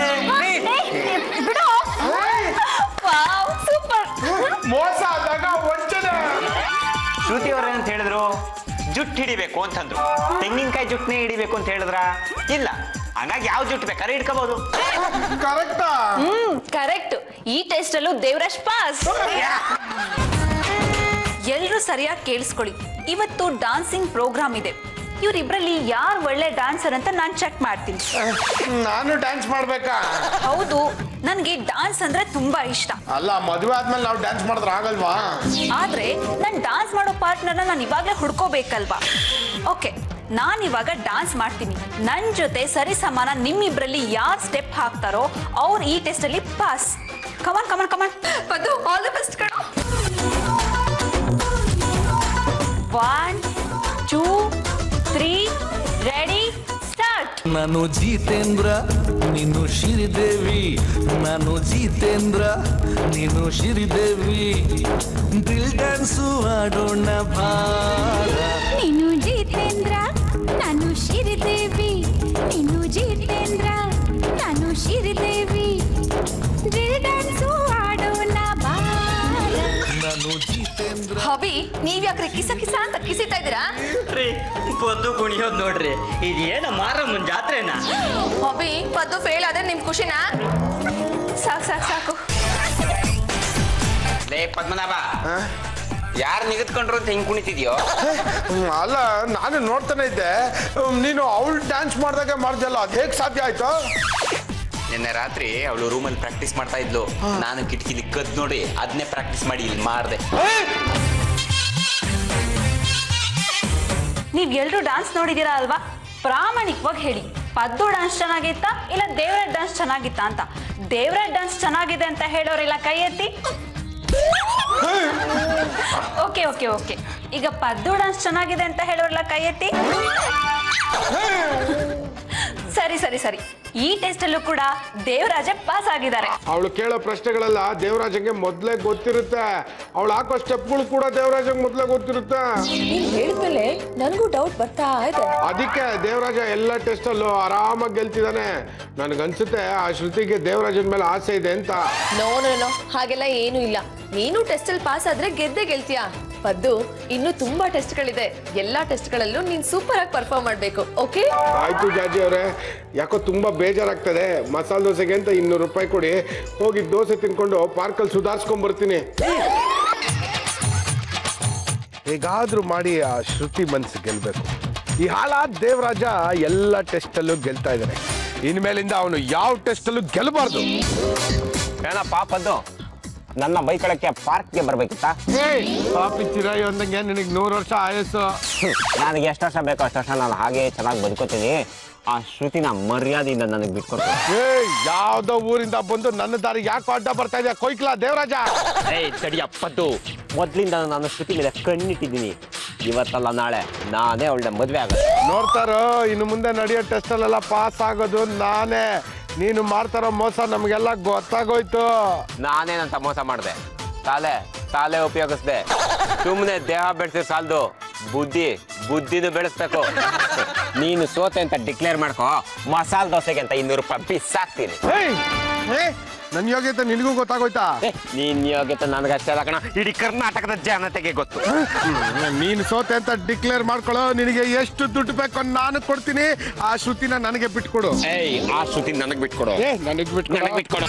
Speaker 1: ಸೂಪರ್.
Speaker 3: ಮೋಸ, ದಗ, ವಂಚನೆ.
Speaker 2: ಶ್ರುತಿ ಅವ್ರೇನಂತ ಹೇಳಿದ್ರು? ಜುಟ್ಟು ಹಿಡಿಬೇಕು ಅಂತಂದ್ರು. ತೆಂಗಿನಕಾಯಿ ಜುಟ್ಟನೇ ಹಿಡಿಬೇಕು ಅಂತ ಹೇಳಿದ್ರ? ಇಲ್ಲ. ಹಂಗಾಗಿ ಯಾವ ಜುಟ್ಟು ಬೇಕಾದ್ರೆ ಹಿಡ್ಕೋಬಹುದು.
Speaker 3: ಕರೆಕ್ಟಾ?
Speaker 1: ಹ್ಮ್, ಕರೆಕ್ಟ್. ಈ ಟೆಸ್ಟ್ ಅಲ್ಲೂ ದೇವರಾಜ್ ಪಾಸ್. ಎಲ್ರು ಸರಿಯಾಗಿ ಕೇಳಿಸ್ಕೊಳ್ಳಿ, ಇವತ್ತು ಡಾನ್ಸಿಂಗ್ ಪ್ರೋಗ್ರಾಮ್ ಇದೆ. ಇವ್ರಿಬ್ರಲ್ಲಿ ಯಾರು ಒಳ್ಳೆ ಡ್ಯಾನ್ಸರ್ ಅಂತ ನಾನು ಚೆಕ್ ಮಾಡ್ತೀನಿ.
Speaker 3: ನಾನು ಡ್ಯಾನ್ಸ್ ಮಾಡ್ಬೇಕಾ?
Speaker 1: ಹೌದು, ನನ್ಗೆ ಡ್ಯಾನ್ಸ್ ಅಂದ್ರೆ ತುಂಬಾ ಇಷ್ಟ.
Speaker 3: ಅಲ್ಲ, ಮದುವೆ ಆದ್ಮೇಲೆ ನಾವು ಡ್ಯಾನ್ಸ್ ಮಾಡಿದ್ರೆ ಆಗಲ್ವಾ?
Speaker 1: ಆದ್ರೆ ನಾನು ಡ್ಯಾನ್ಸ್ ಮಾಡೋ ಪಾರ್ಟ್ನರ್ನ ನಾನು ಇವಾಗಲೇ ಹುಡ್ಕೋಬೇಕಲ್ವಾ? ಓಕೆ, ನಾನು ಇವಾಗ ಡ್ಯಾನ್ಸ್ ಮಾಡ್ತೀನಿ. ನನ್ನ ಜೊತೆ ಸರಿ ಸಮಾನ ನಿಮ್ಮಿಬ್ರಲ್ಲಿ ಯಾರು ಸ್ಟೆಪ್ ಹಾಕ್ತಾರೋ ಅವ್ರು ಈ ಟೆಸ್ಟ್ ಅಲ್ಲಿ pass. Come on come on come on Paddu, all the best ಕಣೋ. One two three ready start.
Speaker 8: ನಾನು ಜಿತೇಂದ್ರ ನೀನು ಶ್ರೀದೇವಿ, ನಾನು ಜಿತೇಂದ್ರ ನೀನು ಶ್ರೀದೇವಿ, ದಿಲ್ ಡ್ಯಾನ್ಸು ಆಡೋಣ ಬಾರ.
Speaker 9: ನೀನು ಜಿತೇಂದ್ರ ನಾನು ಶ್ರೀದೇವಿ, ನೀನು ಜಿತೇಂದ್ರ ನಾನು ಶ್ರೀದೇವಿ, ದಿಲ್ ಡ್ಯಾನ್ಸು ಆಡೋಣ ಬಾರ.
Speaker 8: ನಾನು ಜಿತೇಂದ್ರ.
Speaker 1: ಹಬಿ ನೀವ್ ಯಾಕ್ರಿ ಕಿಸ ಕಿಸ ಅಂತ ಕಿಸಿತಾ ಇದ್ದೀರಾ?
Speaker 4: ಪದ್ದು ಕುಣಿಯೋದ್ ನೋಡ್ರಿ, ಇದೇನ ಮಾರಮ್ಮನ್ ಜಾತ್ರೆನಾ?
Speaker 1: ಹಬಿ ಪದ್ದು ಫೇಲ್ ಆದ್ರೆ ನಿಮ್ ಖುಷಿನಾ? ಸಾಕು ಸಾಕು ಸಾಕು.
Speaker 2: ಲೇ ಪದ್ಮನಾಭ, ಯಾರು ನಿಗತ್ಕೊಂಡ್ರು ಅಂತ ಹಿಂಗ್ ಕುಣಿತಿದ್ಯೋ?
Speaker 3: ಅಲ್ಲ, ನಾನು ನೋಡ್ತಾನೆ ಇದ್ದೆ. ನೀನು ಅವಳು ಡ್ಯಾನ್ಸ್ ಮಾಡ್ದಾಗ ಮಾಡ್ದಲ್ಲ, ಅದು ಹೇಗೆ ಸಾಧ್ಯ ಆಯ್ತು?
Speaker 2: ನಿನ್ನೆ ರಾತ್ರಿ ಅವಳು ರೂಮಲ್ಲಿ ಪ್ರಾಕ್ಟೀಸ್ ಮಾಡ್ತಾ ಇದ್ಲು. ನಾನು ಕಿಟಕಿಲಿ ಕದ್ ನೋಡಿ ಅದನ್ನೇ ಪ್ರಾಕ್ಟೀಸ್ ಮಾಡಿ ಇಲ್ಲಿ ಮಾಡಿದೆ.
Speaker 5: ನೀವ್ ಎಲ್ರು ಡಾನ್ಸ್ ನೋಡಿದೀರಾ ಅಲ್ವಾ? ಪ್ರಾಮಾಣಿಕವಾಗಿ ಹೇಳಿ, ಪದ್ದು ಡಾನ್ಸ್ ಚೆನ್ನಾಗಿತ್ತಾ ಇಲ್ಲ ದೇವರಾಜ್ ಡಾನ್ಸ್ ಚೆನ್ನಾಗಿತ್ತಾ ಅಂತ. ದೇವರಾಜ್ ಡಾನ್ಸ್ ಚೆನ್ನಾಗಿದೆ ಅಂತ ಹೇಳೋರಿಲ್ಲ ಕೈ ಎತ್ತಿ. ಓಕೆ ಓಕೆ ಓಕೆ ಈಗ ಪದ್ದು ಡಾನ್ಸ್ ಚೆನ್ನಾಗಿದೆ ಅಂತ ಹೇಳೋರಿಲ್ಲ ಕೈ ಎತ್ತಿ. ಸರಿ ಸರಿ ಸರಿ ಈ ಟೆಸ್ಟ್ ಅಲ್ಲೂ ಕೂಡ ದೇವರಾಜ ಪಾಸ್ ಆಗಿದ್ದಾರೆ.
Speaker 3: ಅವಳು ಕೇಳೋ ಪ್ರಶ್ನೆಗಳೆಲ್ಲ ದೇವರಾಜಂಗೆ ಮೊದ್ಲೇ ಗೊತ್ತಿರುತ್ತೆ. ಅವಳು ಹಾಕೋ ಸ್ಟೆಪ್ಗಳು ಕೂಡ ದೇವರಾಜಂಗೆ ಮೊದ್ಲೇ ಗೊತ್ತಿರುತ್ತೆ.
Speaker 1: ನೀನ್ ಹೇಳಿದ್ಮೇಲೆ ನನಗೂ ಡೌಟ್ ಬರ್ತಾ ಇದೆ.
Speaker 3: ಅದಕ್ಕೆ ದೇವರಾಜ ಎಲ್ಲ ಟೆಸ್ಟ್ ಅಲ್ಲೂ ಆರಾಮಾಗಿ ಗೆಲ್ತಿದ್ದಾನೆ. ನನ್ಗನ್ಸುತ್ತೆ ಆ ಶ್ರುತಿಗೆ ದೇವರಾಜನ ಮೇಲೆ ಆಸೆ ಇದೆ ಅಂತ.
Speaker 1: ನೋ ನೋ ನೋ ಹಾಗೆಲ್ಲ ಏನು ಇಲ್ಲ. ನೀನು ಟೆಸ್ಟ್ ಅಲ್ಲಿ ಪಾಸ್ ಆದ್ರೆ ಗೆದ್ದೆ ಗೆಲ್ತೀಯಾ. ಪದ್ದು ಇನ್ನು ತುಂಬಾ ಟೆಸ್ಟ್ ಗಳಿದೆ. ಎಲ್ಲಾ ಟೆಸ್ಟ್ ಗಳಲ್ಲೂ ನೀನ್ ಸೂಪರ್ ಆಗಿ ಪರ್ಫಾರ್ಮ್ ಮಾಡ್ಬೇಕು. ಓಕೆ
Speaker 3: ಆಯ್ತು ಜಾಜಿ ಅವರೇ, ಯಾಕೋ ತುಂಬಾ ಬೇಜಾರಾಗ್ತದೆ. ಮಸಾಲೆ ದೋಸೆಗೆ ಅಂತ ಇನ್ನೂರು ರೂಪಾಯಿ ಕೊಡಿ, ಹೋಗಿ ದೋಸೆ ತಿನ್ಕೊಂಡು ಪಾರ್ಕಲ್ಲಿ ಸುಧಾರಿಸ್ಕೊಂಡ್ ಬರ್ತೀನಿ. ಹೇಗಾದ್ರೂ ಮಾಡಿ ಆ ಶ್ರುತಿ ಮನ್ಸು ಗೆಲ್ಬೇಕು. ಈ ಹಾಳಾದ ದೇವರಾಜ ಎಲ್ಲ ಟೆಸ್ಟ್ ಅಲ್ಲೂ ಗೆಲ್ತಾ ಇದ್ದಾನೆ. ಇನ್ಮೇಲಿಂದ ಅವನು ಯಾವ ಟೆಸ್ಟ್ ಅಲ್ಲೂ ಗೆಲ್ಲಬಾರ್ದು.
Speaker 2: ಏನಪ್ಪ ಪದ್ದು, ನನ್ನ ಬೈಕಳಕ್ಕೆ ಪಾರ್ಕ್ಗೆ ಬರ್ಬೇಕಿತ್ತ?
Speaker 3: ಪಾಪಿ ಚಿರಾಯಿ ಅಂದಂಗೆ ನಿನಗೆ ನೂರು ವರ್ಷ ಆಯಸ್ಸು.
Speaker 2: ನನಗೆ ಎಷ್ಟು ವರ್ಷ ಬೇಕೋ ಅಷ್ಟು ವರ್ಷ ನಾನು ಹಾಗೆ ಚೆನ್ನಾಗಿ ಬದುಕೋತೀನಿ. ಆ ಶ್ರುತಿನ ಮರ್ಯಾದೆಯಿಂದ ನನಗೆ ಬಿಟ್ಕೊಡ್ತೀನಿ.
Speaker 3: ಏ ಯಾವ್ದೋ ಊರಿಂದ ಬಂದು ನನ್ನ ದಾರಿ ಯಾಕೆ ಅಡ್ಡ ಬರ್ತಾ ಇದೆಯಾ ಕೊಯ್ಕ್ಲಾ ದೇವರಾಜ?
Speaker 2: ಏಯ್ ತಡಿಯಪ್ಪದ್ದು, ಮೊದ್ಲಿಂದ ನಾನು ಶ್ರುತಿ ಮೇಲೆ ಕಣ್ಣಿಟ್ಟಿದ್ದೀನಿ. ಇವತ್ತಲ್ಲ ನಾಳೆ ನಾನೇ ಅವಳ ಮದ್ವೆ ಆಗೋದು.
Speaker 3: ನೋಡ್ತಾರೋ, ಇನ್ನು ಮುಂದೆ ನಡೆಯೋ ಟೆಸ್ಟ್ ಅಲ್ಲೆಲ್ಲ ಪಾಸ್ ಆಗೋದು ನಾನೇ. ನೀನು ಮಾಡ್ತಾರೋ ಮೋಸ ನಮ್ಗೆಲ್ಲ ಗೊತ್ತಾಗೋಯ್ತು.
Speaker 2: ನಾನೇನಂತ ಮೋಸ ಮಾಡಿದೆ? ತಾಲೆ ತಾಲೆ ಉಪಯೋಗಿಸ್ದೆ. ಸುಮ್ಮನೆ ದೇಹ ಬೆಳೆಸಿ ಸಾಲದು, ಬುದ್ಧಿ ಬುದ್ಧಿನೂ ಬೆಳೆಸ್ಬೇಕು. ನೀನು ಸೋತೆ ಅಂತ ಡಿಕ್ಲೇರ್ ಮಾಡ್ಕೋ, ಮಸಾಲೆ ದೋಸೆಗೆ ಅಂತ ಇನ್ನೂರು ರೂಪಾಯಿ ಬಿಸಾಕ್ತೀನಿ.
Speaker 3: ನನ್ ಯೋಗ್ಯತೆ ನಿನಗೂ ಗೊತ್ತಾಗೋಯ್ತಾ?
Speaker 2: ನೀನ್ ಯೋಗ್ಯತೆ ನನಗಷ್ಟೇ ಕಣ, ಇಡೀ ಕರ್ನಾಟಕದ ಜನತೆಗೆ ಗೊತ್ತು.
Speaker 3: ನೀನು ಸೋತೆ ಅಂತ ಡಿಕ್ಲೇರ್ ಮಾಡ್ಕೊಳ್ಳೋ. ನಿನಗೆ ಎಷ್ಟು ದುಡ್ಡು ಬೇಕು ನಾನು ಕೊಡ್ತೀನಿ. ಆ ಶ್ರುತಿನ ನನಗೆ ಬಿಟ್ಕೊಡು.
Speaker 2: ಏಯ್ ಆ ಶ್ರುತಿ ನನಗೆ ಬಿಟ್ಕೊಡು.
Speaker 3: ನನಗೆ ಬಿಟ್ಕೊಡು.
Speaker 2: ಬಿಟ್ಕೊಡು.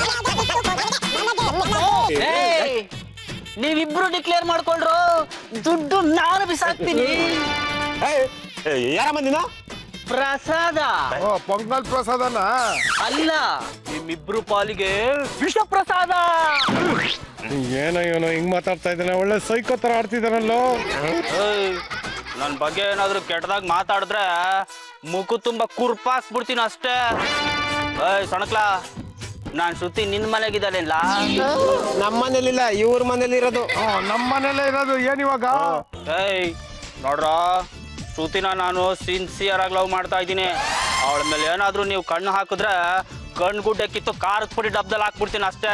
Speaker 4: ನೀವಿಬ್ರು ಡಿಕ್ಲೇರ್ ಮಾಡ್ಕೊಂಡ್ರು, ದುಡ್ಡು ನಾನು ಬಿಸಾಕ್ತೀನಿ.
Speaker 2: ಯಾರ ಮಂದಿನ
Speaker 4: ಪ್ರಸಾದ
Speaker 3: ಪೊಂಗಲ್ ಪ್ರಸಾದನ
Speaker 4: ಅಲ್ಲ, ನಿಮ್ಮಿಬ್ರು ಪಾಲಿಗೆ ವಿಷ ಪ್ರಸಾದ.
Speaker 3: ಏನೋ ಏನೋ ಹಿಂಗ್ ಮಾತಾಡ್ತಾ ಇದ್ದಾನೆ. ಒಳ್ಳೆ ಸೈಕೋ ತರ ಆಡ್ತಿದ್ದಾನಲ್ಲೋ.
Speaker 4: ನನ್ ಬಗ್ಗೆ ಏನಾದ್ರು ಕೆಟ್ಟದಾಗ ಮಾತಾಡಿದ್ರೆ ಮುಖ ತುಂಬಾ ಕುರ್ಪಾಕ್ಬಿಡ್ತೀನಿ ಅಷ್ಟೇ. ಏಯ್ ಸಣಕ್ಲಾ, ನಾನ್ ಶ್ರುತಿ ನಿನ್ ಮನೆಗಿದ್ದಾನಿಲ್ಲ.
Speaker 2: ನಮ್ಮ ಮನೇಲಿಲ್ಲ, ಇವ್ರ ಮನೇಲಿ ಇರೋದು.
Speaker 3: ನಮ್ಮ ಮನೇಲೇ ಇರೋದು. ಏನಿವಾಗ?
Speaker 4: ಏಯ್ ನೋಡ್ರ, ಶ್ರುತಿನ ನಾನು ಸಿನ್ಸಿಯರ್ ಆಗಿ ಲವ್ ಮಾಡ್ತಾ ಇದ್ದೀನಿ. ಅವಳ ಮೇಲೆ ಏನಾದ್ರೂ ನೀವು ಕಣ್ಣು ಹಾಕಿದ್ರೆ ಕಣ್ಣು ಗುಡ್ಡೆ ಕಿತ್ತು ಖಾರದ ಪುಡಿ ಡಬ್ದಲ್ಲಿ ಹಾಕ್ಬಿಡ್ತೀನಿ ಅಷ್ಟೇ.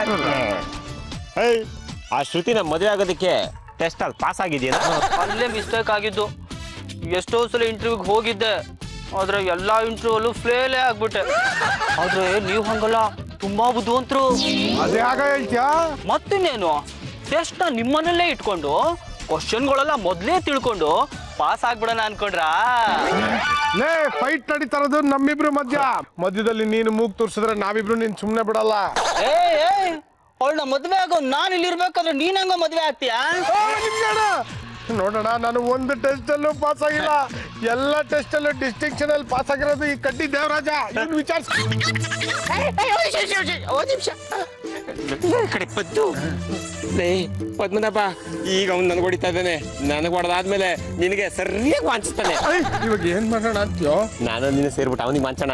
Speaker 2: ಆ ಶ್ರುತಿನ ಮದುವೆ ಆಗೋದಕ್ಕೆ ಟೆಸ್ಟ್ ಅಲ್ಲಿ ಪಾಸ್ ಆಗಿದೆಯಾ?
Speaker 4: ಅಲ್ಲೇ ಮಿಸ್ಟೇಕ್ ಆಗಿದ್ದು. ಎಷ್ಟೋ ಸಲ ಇಂಟರ್ವ್ಯೂಗೆ ಹೋಗಿದ್ದೆ, ಆದ್ರೆ ಎಲ್ಲಾ ಇಂಟರ್ವ್ಯೂಲು ಫೇಲೇ ಆಗ್ಬಿಟ್ಟೆ. ಆದ್ರೆ ನೀವು ಹಂಗಲ್ಲ, ತುಂಬಾ ಬುದ್ಧಿವಂತರು.
Speaker 3: ಅದೇ ಆಗ ಹೇಳ್ತೀಯಾ?
Speaker 4: ಮತ್ತಿನ್ನೇನು, ಟೆಸ್ಟ್ ನ ನಿಮ್ಮನಲ್ಲೇ ಇಟ್ಕೊಂಡು ಕ್ವಶನ್ಗಳೆಲ್ಲ ಮೊದ್ಲೇ ತಿಳ್ಕೊಂಡು ಪಾಸ್ ಆಗ್ಬಿಡೋಣ ಅನ್ಕೊಂಡ್ರಾ?
Speaker 3: ಲೇ, ಫೈಟ್ ನಡೀತಾ ಇರೋದು ನಮ್ಮಿಬ್ರು ಮಧ್ಯ. ಮಧ್ಯದಲ್ಲಿ ನೀನು ಮೂಗ್ ತೋರ್ಸಿದ್ರೆ ನಾವಿಬ್ರು ನೀನ್ ಸುಮ್ನೆ ಬಿಡಲ್ಲ.
Speaker 4: ಏ ಅವಳನ್ನ ಮದ್ವೆ ಆಗೋ ನಾನು ಇಲ್ಲಿ ಇರ್ಬೇಕಾದ್ರೆ ನೀನ್ ಹಂಗ ಮದ್ವೆ ಆಗ್ತೀಯಾ?
Speaker 3: ನೋಡೋಣ, ನಾನು ಒಂದು ಟೆಸ್ಟ್ ಅಲ್ಲೂ ಪಾಸ್ ಆಗಿಲ್ಲ. ಎಲ್ಲ ಟೆಸ್ಟ್ ಅಲ್ಲೂ ಡಿಸ್ಟಿಂಕ್ಷನ್ ಅಲ್ಲಿ ಪಾಸ್ ಆಗಿರೋದು ಈ ಕಡ್ಡಿ ದೇವರಾಜ. ಇವ್ನು ವಿಚಾರಿಸ
Speaker 2: ಕಡೆ ಪದ್ದು. ಪದ್ಮನಾಭ, ಈಗ ಅವ್ನು ನನಗೆ ಹೊಡಿತಾ ಇದ್ದಾನೆ. ನನಗೆ ಹೊಡೆದಾದ್ಮೇಲೆ ನಿನಗೆ ಸರಿಯಾಗಿ ವಾಂಚಿಸ್ತಾನೆ.
Speaker 3: ಇವಾಗ ಏನ್ ಮಾಡೋಣ ಅಂತೀಯೋ?
Speaker 2: ನಾನು ನಿನ್ನ ಸೇರ್ಬಿಟ್ಟು ಅವನಿಗೆ ವಾಂಚೋಣ.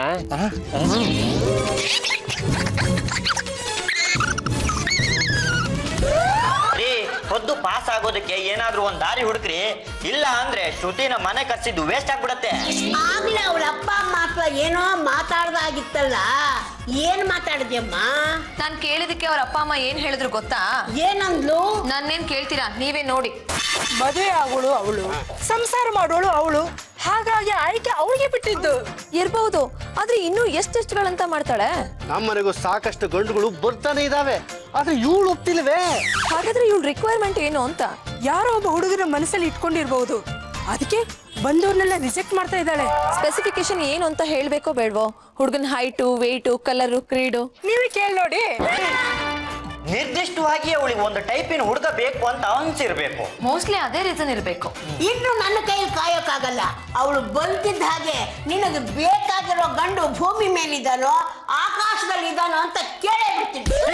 Speaker 4: ಹೊದ್ದು ಪಾಸ್
Speaker 10: ಪಾಸ್ ಆಗೋದಕ್ಕೆ ಏನಾದ್ರೂ ಒಂದ್ ದಾರಿ ಹುಡುಕ್ರಿ, ಇಲ್ಲ ಅಂದ್ರೆ ಶ್ರುತಿನ ಮನೆ ಕರ್ಸಿದ್ದು ವೇಸ್ಟ್ ಆಗ್ಬಿಡತ್ತೆ.
Speaker 11: ಆಗ್ಲೇ ಅವಳ ಅಪ್ಪ ಅಮ್ಮ ಅಥವಾ ಏನೋ ಮಾತಾಡ್ದಾಗಿತ್ತಲ್ಲ, ಏನ್ ಮಾತಾಡಿದ್ಯಮ್ಮ?
Speaker 1: ನಾನ್ ಕೇಳಿದಕ್ಕೆ ಅವ್ರ ಅಪ್ಪ ಅಮ್ಮ ಏನ್ ಹೇಳಿದ್ರು ಗೊತ್ತಾ?
Speaker 11: ಏನಂದ್ಲು?
Speaker 1: ನನ್ನೇನ್ ಕೇಳ್ತೀರಾ, ನೀವೇ ನೋಡಿ.
Speaker 7: ಮದುವೆ ಆಗೋಳು ಅವಳು, ಸಂಸಾರ ಮಾಡೋಳು ಅವಳು, ಹಾಗಾಗಿ ಆಯ್ಕೆ ಅವಳಿಗೆ ಬಿಟ್ಟಿದ್ದು
Speaker 1: ಇರ್ಬಹುದು. ಆದ್ರೆ ಇನ್ನೂ ಎಷ್ಟೆಷ್ಟುಗಳಂತ ಮಾಡ್ತಾಳೆ.
Speaker 6: ನಮ್ಮನೆಗೂ ಸಾಕಷ್ಟು ಗಂಡುಗಳು ಬರ್ತಾನೆ ಇದಾವೆ, ಆದ್ರೆ ಇವಳು ಒಪ್ತಿಲ್ವೇ.
Speaker 1: ಹಾಗಾದ್ರೆ ಇವಳು ರಿಕ್ವೈರ್ಮೆಂಟ್ ಏನು ಅಂತ
Speaker 7: ಯಾರೋ ಒಬ್ಬ ಹುಡುಗರ ಮನಸ್ಸಲ್ಲಿ ಇಟ್ಕೊಂಡಿರ್ಬಹುದು, ಅದಕ್ಕೆ ಬಂದವ್ರನ್ನೆಲ್ಲ ರಿಜೆಕ್ಟ್ ಮಾಡ್ತಾ ಇದ್ದಾಳೆ.
Speaker 1: ಸ್ಪೆಸಿಫಿಕೇಶನ್ ಏನು ಅಂತ ಹೇಳ್ಬೇಕೋ ಬೇಡವೋ? ಹುಡುಗನ ಹೈಟು, ವೇಟು, ಕಲರು, ಕ್ರೀಡು
Speaker 7: ನೀವೇ ಕೇಳಿ ನೋಡಿ.
Speaker 10: ನಿರ್ದಿಷ್ಟವಾಗಿ ಅವಳಿಗೆ ಒಂದು ಟೈಪಿನ ಹುಡುಗ ಬೇಕು ಅಂತ ಅನ್ಸಿರ್ಬೇಕು.
Speaker 1: ಮೋಸ್ಟ್ಲಿ ಅದೇ ರೀಸನ್ ಇರ್ಬೇಕು.
Speaker 11: ಇನ್ನು ನನ್ನ ಕೈಯಲ್ಲಿ ಕಾಯೋಕ್ಕಾಗಲ್ಲ. ಅವಳು ಬಂತಿದ್ದ ಹಾಗೆ ನಿನಗೆ ಬೇಕಾಗಿರೋ ಗಂಡು ಭೂಮಿ ಮೇಲಿದ್ದಾನೋ ಆಕಾಶದಲ್ಲಿ ಇದ್ದಾನೋ ಅಂತ ಕೇಳೇ ಬಿಡ್ತೀನಿ.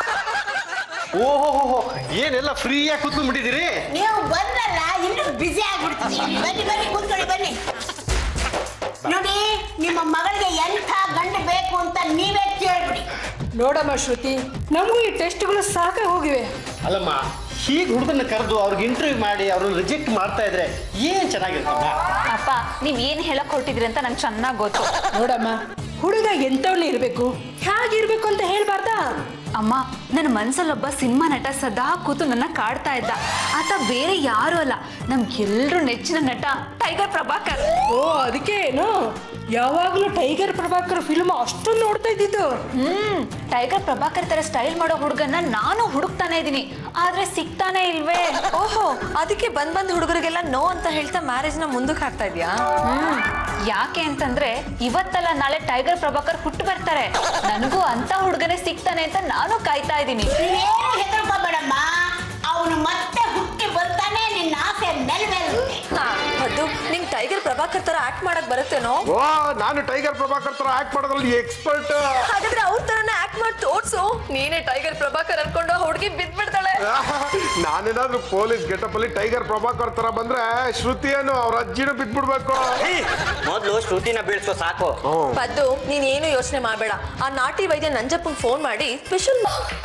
Speaker 6: ಓಹೋ, ಏನೆಲ್ಲ ಫ್ರೀಯಾಗಿ ಕೂತ್ಕೊಂಡ್ಬಿಟ್ಟಿದ್ದೀರಿ?
Speaker 11: ನೀವು ಬಂದ್ರಲ್ಲ, ಇನ್ನು ಬ್ಯುಸಿ ಆಗ್ಬಿಡ್ತೀನಿ. ಬನ್ನಿ ಬನ್ನಿ ಕೂತ್ಕೊಳ್ಳಿ ಬನ್ನಿ. ನೋಡಿ, ನಿಮ್ಮ ಮಗಳಿಗೆ ಎಂಥ ಗಂಡು ಬೇಕು ಅಂತ ನೀವೇ ಕೇಳ್ಬಿಡಿ.
Speaker 7: ನೋಡಮ್ಮ ಶ್ರುತಿ, ನಮಗೂ ಈ ಟೆಸ್ಟ್ಗಳು ಸಾಕಾಗಿ ಹೋಗಿವೆ.
Speaker 6: ಅಲ್ಲಮ್ಮ, ಹೀಗೆ ಹುಡುಗನ್ನ ಕರೆದು ಅವ್ರಿಗೆ ಇಂಟರ್ವ್ಯೂ ಮಾಡಿ ಅವ್ರನ್ನ ರಿಜೆಕ್ಟ್ ಮಾಡ್ತಾ ಇದ್ರೆ ಏನ್ ಚೆನ್ನಾಗಿರ್ತಮ್ಮ?
Speaker 5: ಅಪ್ಪ, ನೀವ್ ಏನ್ ಹೇಳಕ್ ಹೊರಟಿದ್ರಿ ಅಂತ ನಂಗೆ ಚೆನ್ನಾಗಿ ಗೊತ್ತು.
Speaker 7: ನೋಡಮ್ಮ, ಹುಡುಗ ಎಂತವಳ್ಳಿ ಇರ್ಬೇಕು, ಹೇಗಿರ್ಬೇಕು ಅಂತ ಹೇಳ್ಬಾರ್ದಾ?
Speaker 5: ಅಮ್ಮ, ನನ್ನ ಮನ್ಸಲ್ಲೊಬ್ಬ ಸಿನಿಮಾ ನಟ ಸದಾ ಕೂತು ನನ್ನ ಕಾಡ್ತಾ ಇದ್ದ. ಆತ ಬೇರೆ ಯಾರು ಅಲ್ಲ, ನಮ್ಗೆಲ್ರೂ ನೆಚ್ಚಿನ ನಟ ಟೈಗರ್ ಪ್ರಭಾಕರ್.
Speaker 7: ಓ, ಅದಕ್ಕೆ ಏನು ಯಾವಾಗ್ಲೂ ಟೈಗರ್ ಪ್ರಭಾಕರ್ ಫಿಲ್ಮ್ ಅಷ್ಟೊಂದು ನೋಡ್ತಾ ಇದ್ದಿದ್ದು?
Speaker 5: ಹ್ಮ್ ಟೈಗರ್ ಪ್ರಭಾಕರ್ ತರ ಸ್ಟೈಲ್ ಮಾಡೋ ಹುಡುಗನ್ನ ನಾನು ಹುಡುಕ್ತಾನೆ ಇದೀನಿ, ಆದ್ರೆ ಸಿಗ್ತಾನೆ ಇಲ್ವೇ.
Speaker 1: ಓಹೋ, ಅದಕ್ಕೆ ಬಂದ್ ಬಂದ್ ಹುಡುಗರಿಗೆಲ್ಲ ನೋ ಅಂತ ಹೇಳ್ತಾ ಮ್ಯಾರೇಜ್ ನ ಮುಂದಕ್ಕೆ ಹಾಕ್ತಾ ಇದ್ಯಾ?
Speaker 5: ಹ್ಮ್ ಯಾಕೆ ಅಂತಂದ್ರೆ ಇವತ್ತಲ್ಲ ನಾಳೆ ಟೈಗರ್ ಪ್ರಭಾಕರ್ ಹುಟ್ಟು ಬರ್ತಾರೆ. ನನಗೂ ಅಂತ ಹುಡುಗನೇ ಸಿಗ್ತಾನೆ ಅಂತ ನಾನು ಕಾಯ್ತಾ ಇದ್ದೀನಿ.
Speaker 11: ನೀವೇನು ಹೆದರ್ಕೋಬೇಡಮ್ಮ, ಅವನು ಮತ್ತೆ ಹುಟ್ಟಿ ಬರ್ತಾನೆ, ನಿನ್ನ ಆಸೆ ನೆರವೇರುತ್ತೆ.
Speaker 1: ಅದು ನಿಂಗ್ ಟೈಗರ್ ಪ್ರಭಾಕರ್ ತರ ಆಕ್ಟ್ ಮಾಡಕ್ ಬರುತ್ತೇನೋ?
Speaker 3: ಓ, ನಾನು ಟೈಗರ್ ಪ್ರಭಾಕರ್ ತರ ಆಕ್ಟ್ ಮಾಡೋದ್ರಲ್ಲಿ ಎಕ್ಸ್ಪರ್ಟ್.
Speaker 1: ಹಾಗಾದ್ರೆ ಅವ್ರ ತರನೇ ಆಕ್ಟ್ ಮಾಡಿ ತೋರ್ಸು. ನೀನೇ ಟೈಗರ್ ಪ್ರಭಾಕರ್ ಅನ್ಕೊಂಡು ಹುಡುಗಿ ಬಿದ್ಬಿಡ್ತಾಳೆ.
Speaker 3: ನಾನೇನಾದ್ರೂ ಪೊಲೀಸ್ ಗೆಟಪ್ ಅಲ್ಲಿ ಟೈಗರ್ ಪ್ರಭಾಕರ್ ತರ ಬಂದ್ರೆ ಶ್ರುತಿಯನ್ನು ಅವ್ರ ಅಜ್ಜಿನೂ ಬಿದ್ಬಿಡ್ಬೇಕು.
Speaker 10: ಮೊದ್ಲು ಶ್ರುತಿನ ಬೀಳ್ಸೋ ಸಾಕು.
Speaker 1: ಪದ್ದು, ನೀನ್ ಏನು ಯೋಚನೆ ಮಾಡ್ಬೇಡ. ಆ ನಾಟಿ ವೈದ್ಯ ನಂಜಪ್ಪಂಗ್ ಫೋನ್ ಮಾಡಿ ಸ್ಪೆಷಲ್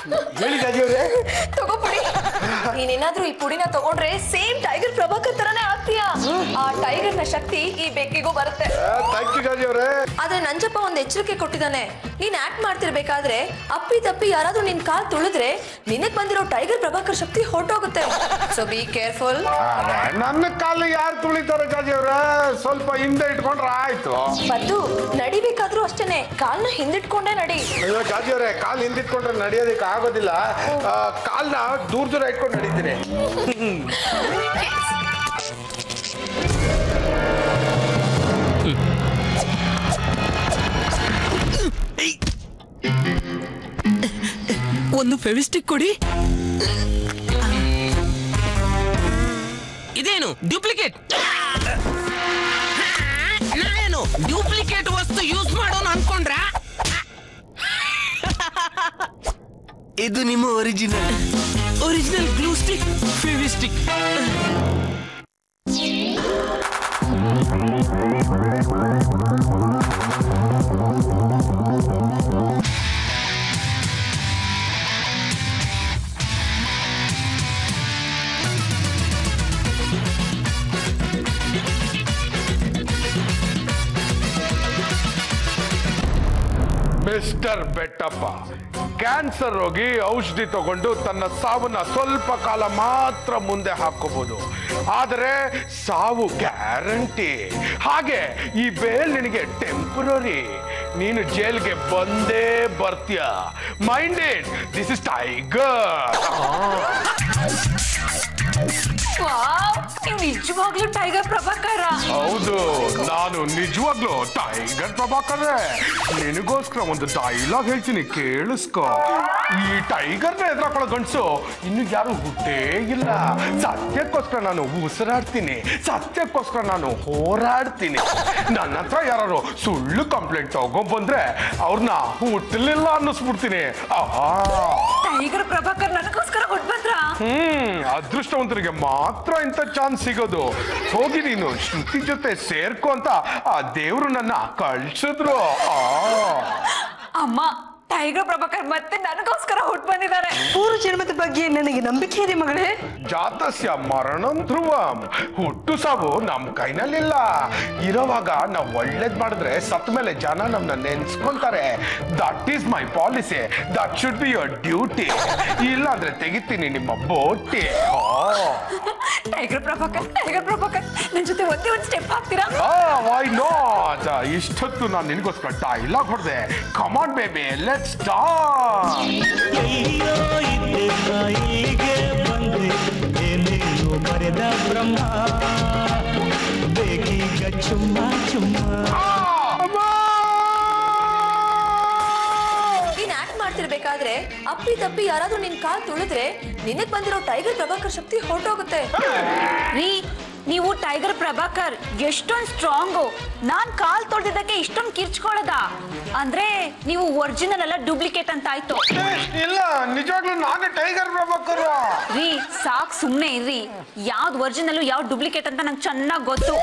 Speaker 1: ತಗೋ ಪುಡಿ. ನೀನೇನಾದ್ರೂ ಈ ಪುಡಿನ ತಗೊಂಡ್ರೆ ಸೇಮ್ ಟೈಗರ್ ಪ್ರಭಾಕರ್ ತರನೇ ಆಗ್ತೀಯಾ. ಆ ಟೈಗರ್ ನ ಶಕ್ತಿ ಈ ಬೆಕ್ಕಿಗೂ ಬರುತ್ತೆ. ಆದ್ರೆ ನಂಜಪ್ಪ ಒಂದ್ ಎಚ್ಚರಿಕೆ ಕೊಟ್ಟಿದ್ದಾನೆ. ನೀನ್ ಆಕ್ಟ್ ಮಾಡ್ತಿರ್ಬೇಕಾದ್ರೆ ಅಪ್ಪಿ ತಪ್ಪಿ ಯಾರಾದ್ರೂ ನಿನ್ ಕಾಲ್ ತುಳಿದ್ರೆ ನಿನಗ್ ಬಂದಿರೋ ಟೈಗರ್ ಪ್ರಭಾಕರ್ ಶಕ್ತಿ ಹೊರಟೋಗುತ್ತೆ. So be careful.
Speaker 3: ನನ್ನ ಕಾಲು ಯಾರು ತುಳಿತಾರೆ ಜಾಜಿ ಅವ್ರ? ಸ್ವಲ್ಪ ಹಿಂದೆ ಇಟ್ಕೊಂಡ್ರೆ ಆಯ್ತು.
Speaker 1: ಪದ್ದು, ನಡಿಬೇಕಾದ್ರೂ ಅಷ್ಟೇನೆ, ಕಾಲ್ನ ಹಿಂದಿಟ್ಕೊಂಡೇ ನಡಿ.
Speaker 3: ಅಯ್ಯೋ ಜಾಜಿ ಅವ್ರೆ, ಕಾಲ್ ಹಿಂದಿಟ್ಕೊಂಡ್ರೆ ನಡೆಯೋದಕ್ಕೆ ಆಗೋದಿಲ್ಲ. ಕಾಲ್ನ ದೂರ ದೂರ ಇಟ್ಕೊಂಡು ನಡೀತೀನಿ.
Speaker 12: ಒಂದು ಫೆವಿಸ್ಟಿಕ್ ಕೊಡಿ. ಇದೇನು ಡ್ಯೂಪ್ಲಿಕೇಟ್? ನಾನೇನು ಡ್ಯೂಪ್ಲಿಕೇಟ್ ವಸ್ತು ಯೂಸ್ ಮಾಡೋಣ ಅನ್ಕೊಂಡ್ರ? ಇದು ನಿಮ್ಮ original original glue stick Fevistick.
Speaker 3: Mister Bettappa, cancer ರೋಗಿ ಔಷಧಿ ತಗೊಂಡು ತನ್ನ ಸಾವನ್ನ ಸ್ವಲ್ಪ ಕಾಲ ಮಾತ್ರ ಮುಂದೆ ಹಾಕೋಬಹುದು, ಆದರೆ ಸಾವು ಗ್ಯಾರಂಟಿ. ಹಾಗೆ ಈ ಬೇಲ್ ನಿನಗೆ ಟೆಂಪರರಿ. ನೀನು ಜೈಲ್ಗೆ ಬಂದೇ ಬರ್ತೀಯ. Mind it, this is tiger.
Speaker 5: ನಿಜವಾಗ್ಲೂ ಟೈಗರ್ ಪ್ರಭಾಕರ?
Speaker 3: ಹೌದು, ನಾನು ನಿಜವಾಗ್ಲೂ ಟೈಗರ್ ಪ್ರಭಾಕರ್. ನಿನಗೋಸ್ಕರ ಒಂದು ಡೈಲಾಗ್ ಹೇಳ್ತೀನಿ, ಕೇಳಿಸ್ಕೊ. ಈ ಟೈಗರ್ನ ಎದುರಾಕೊಳ್ಳೋ ಗಂಡಸು ಇನ್ನು ಯಾರು ಹುಟ್ಟೇ ಇಲ್ಲ. ಸತ್ಯಕ್ಕೋಸ್ಕರ ನಾನು ಉಸಿರಾಡ್ತೀನಿ, ಸತ್ಯಕ್ಕೋಸ್ಕರ ನಾನು ಹೋರಾಡ್ತೀನಿ. ನನ್ನ ಹತ್ರ ಯಾರು ಸುಳ್ಳು ಕಂಪ್ಲೇಂಟ್ ತಗೊಂಡ್ಬಂದ್ರೆ ಅವ್ರನ್ನ ಹುಟ್ಟಲಿಲ್ಲ ಅನ್ನಿಸ್ಬಿಡ್ತೀನಿ.
Speaker 5: ಟೈಗರ್ ಪ್ರಭಾಕರ್ ನನಗೋಸ್ಕರ ಹುಟ್ಟು ಬಂದ್ರ?
Speaker 3: ಹ್ಮ್ ಅದೃಷ್ಟವಂತರಿಗೆ ಮಾತ್ರ ಇಂಥ ಚಾನ್ಸ್ ಸಿಗೋದು. ಹೋಗಿ ನೀನು ಶ್ರುತಿ ಜೊತೆ ಸೇರ್ಕೊ ಅಂತ ಆ ದೇವ್ರು ನನ್ನ ಕಳ್ಸಿದ್ರು.
Speaker 5: ಅಮ್ಮ, ಟೈಗರ್ ಪ್ರಭಾಕರ್ ಮತ್ತೆ ನನಗೋಸ್ಕರ ಹುಟ್ಟು ಬಂದಿದ್ದಾರೆ.
Speaker 1: ಪೂರ್ವ ಜನ್ಮದ ಬಗ್ಗೆ ನನಗೆ ನಂಬಿಕೆ ಇದೆ ಮಗಳೇ.
Speaker 3: ಜಾತಸ್ಯ ಮರಣಂ ಧ್ರುವಂ. ಹುಟ್ಟು ಸಾವು ನಮ್ ಕೈನಲ್ಲಿಲ್ಲ. ಇರೋವಾಗ ನಾವ್ ಒಳ್ಳೇದ್ ಮಾಡಿದ್ರೆ ಸತ್ ಮೇಲೆ ಜನ ನಮ್ನ ನೆನ್ಸ್ಕೊಂತಾರೆ. That is my policy. That should be your duty. ಇಲ್ಲ ಅಂದ್ರೆ ತೆಗಿತೀನಿ ನಿಮ್ಮ ಬೋಟಿ.
Speaker 5: ಟೈಗರ್ ಪ್ರಭಾಕರ್ ಟೈಗರ್ ಪ್ರಭಾಕರ್ ನನ್ ಜೊತೆ ಒಂದೇ ಒಂದು ಸ್ಟೆಪ್ ಹಾಕ್ತೀರಾ?
Speaker 3: Why not? ಇಷ್ಟೊತ್ತು ನಾನು ನಿನ್ಗೋಸ್ಕರ ಡೈಲಾಗ್ ಹೊಡೆದೆ. Come on baby, let's start.
Speaker 13: ಇಲ್ಲಿಗೆ ಬಂದೆ ಏನೇನು ಬರೆದ ಬ್ರಹ್ಮ ಬೇಕೀಗ ಚುಮ್ಮ ಚುಮ್ಮ.
Speaker 1: ನೀನ್ ಆಕ್ಟ್ ಮಾಡ್ತಿರ್ಬೇಕಾದ್ರೆ ಅಪ್ಪಿ ತಪ್ಪಿ ಯಾರಾದ್ರೂ ನಿನ್ ಕಾಲ್ ತುಳಿದ್ರೆ ನಿನಗ್ ಬಂದಿರೋ ಟೈಗರ್ ಪ್ರಭಾಕರ್ ಶಕ್ತಿ ಹೊರಟೋಗುತ್ತೆ.
Speaker 5: ರೀ, ನೀವು ಟೈಗರ್ ಪ್ರಭಾಕರ್ ಎಷ್ಟೊಂದು ಸ್ಟ್ರಾಂಗು. ನಾನ್ ಕಾಲ್ ತೊಳೆದಿದ್ದಕ್ಕೆ ಇಷ್ಟೊಂದು ಕಿರ್ಚ್ಕೊಳ್ಳೋದ ಅಂದ್ರೆ ನೀವು ಒರಿಜಿನಲ್ ಅಲ್ಲ ಡೂಪ್ಲಿಕೇಟ್ ಅಂತ ಆಯ್ತು.
Speaker 3: ಇಲ್ಲ, ನಿಜವಾಗ್ಲೂ ನಾನೇ ಟೈಗರ್ ಪ್ರಭಾಕರ್.
Speaker 5: ರೀ ಸಾಕ್, ಸುಮ್ನೆ ಇರ್ರಿ. ಯಾವ್ದು ಒರಿಜಿನಲ್ ಯಾವ್ದು ಡೂಪ್ಲಿಕೇಟ್ ಅಂತ ನಂಗೆ ಚೆನ್ನಾಗಿ ಗೊತ್ತು.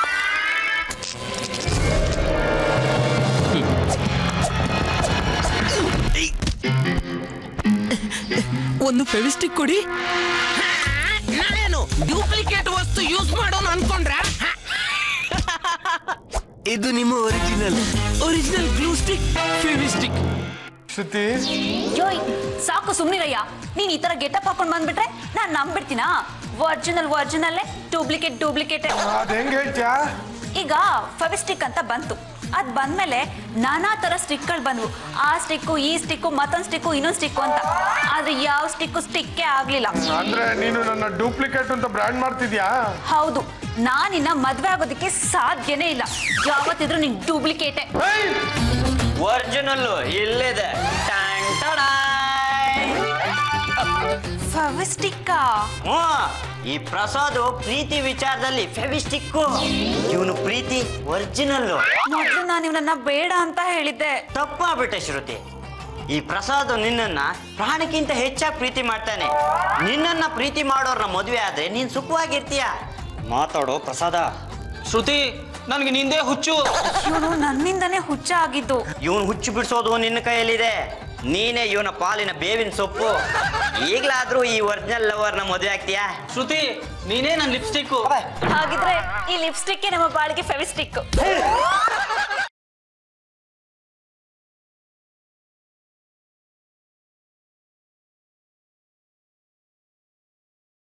Speaker 12: ಒಂದು ಫೆವಿಸ್ಟಿಕ್ ಕೊಡಿ. ನಾನೇನು ಡೂಪ್ಲಿಕೇಟ್ ವಸ್ತು ಯೂಸ್ ಮಾಡೋಣ ಅನ್ಕೊಂಡ್ರ? ಇದು ನಿಮ್ಮ original original glue stick Fevistick.
Speaker 3: Shruti,
Speaker 5: ಯೋಯ್ ಸಾಕು ಸುಮ್ನಿರಯ್ಯ. ನೀನ್ ಈ ತರ ಗೆಟಪ್ ಹಾಕೊಂಡ್ ಬಂದ್ಬಿಟ್ರೆ ನಾನ್ ನಂಬಿಡ್ತೀನಾ? ಒರಿಜಿನಲ್ ಒರಿಜಿನಲ್ ಡೂಪ್ಲಿಕೇಟ್ ಡೂಪ್ಲಿಕೇಟ್
Speaker 3: ಅದ್ ಹೆಂಗ್ ಹೇಳ್ತೀಯಾ?
Speaker 5: ಈಗ ಫೆವಿಸ್ಟಿಕ್ ಅಂತ ಬಂತು. ಅದ್ ಬಂದ್ಮೇಲೆ ನಾನಾ ತರ ಸ್ಟಿಕ್ಗಳು ಬಂದ್ವು. ಆ ಸ್ಟಿಕ್ಕು, ಈ ಸ್ಟಿಕ್ಕು, ಮತ್ತೊಂದ್ ಸ್ಟಿಕ್ಕು, ಇನ್ನೊಂದ್ ಸ್ಟಿಕ್ಕು ಅಂತ. ಆದ್ರೆ ಯಾವ ಸ್ಟಿಕ್ಕು ಸ್ಟಿಕ್ಕೇ ಆಗ್ಲಿಲ್ಲ.
Speaker 3: ಅಂದ್ರೆ ನೀನು ನನ್ನ ಡೂಪ್ಲಿಕೇಟ್ ಅಂತ ಬ್ರ್ಯಾಂಡ್ ಮಾಡ್ತಿದ್ಯಾ?
Speaker 5: ಹೌದು, ನಾನಿನ್ನ ಮದ್ವೆ ಆಗೋದಕ್ಕೆ ಸಾಧ್ಯನೇ ಇಲ್ಲ. ಯಾವತ್ತಿದ್ರು ನಿನ್ ಡೂಪ್ಲಿಕೇಟೆ.
Speaker 10: ಒರಿಜಿನಲ್ ಇಲ್ಲಿದೆ.
Speaker 5: ಫೆವಿಸ್ಟಿಕ್.
Speaker 10: ಈ ಪ್ರಸಾದ್ ಪ್ರೀತಿ ವಿಚಾರದಲ್ಲಿ ಫೆವಿಸ್ಟಿಕ್, ಇವನು ಪ್ರೀತಿ ಒರಿಜಿನಲ್.
Speaker 5: ಮೊದ್ಲು ನಾನು ಇವನನ್ನ ಬೇಡ ಅಂತ ಹೇಳಿದ್ದೆ.
Speaker 10: ತಪ್ಪಾಗ್ಬಿಟ್ಟೆ ಶ್ರುತಿ. ಈ ಪ್ರಸಾದ್ ನಿನ್ನನ್ನ ಪ್ರಾಣಕ್ಕಿಂತ ಹೆಚ್ಚಾಗಿ ಪ್ರೀತಿ ಮಾಡ್ತಾನೆ. ನಿನ್ನನ್ನ ಪ್ರೀತಿ ಮಾಡೋರ್ನ ಮದುವೆ ಆದ್ರೆ ನೀನ್ ಸುಖವಾಗಿರ್ತೀಯ. ಮಾತಾಡೋ ಪ್ರಸಾದ.
Speaker 4: ಶ್ರುತಿ, ನನ್ಗೆ ನಿಂದೇ ಹುಚ್ಚು.
Speaker 5: ಇವನು ನನ್ನಿಂದನೇ ಹುಚ್ಚ ಆಗಿದ್ದು.
Speaker 10: ಇವನು ಹುಚ್ಚು ಬಿಡಿಸೋದು ನಿನ್ನ ಕೈಯಲ್ಲಿದೆ. ನೀನೇ ಇವನ ಪಾಲಿನ ಬೇವಿನ ಸೊಪ್ಪು. ಈಗ್ಲಾದ್ರೂ ಈ ಒರಿಜಿನಲ್ ಲವರ್ನ ಮದುವೆ ಆಗ್ತೀಯಾ?
Speaker 4: ಶ್ರುತಿ, ನೀನೇ ನನ್ನ ಲಿಪ್ಸ್ಟಿಕ್.
Speaker 5: ಹಾಗಿದ್ರೆ ಈ ಲಿಪ್ಸ್ಟಿಕ್ ನಮ್ಮ ಬಾಳಿಗೆ ಫೆವಿಸ್ಟಿಕ್.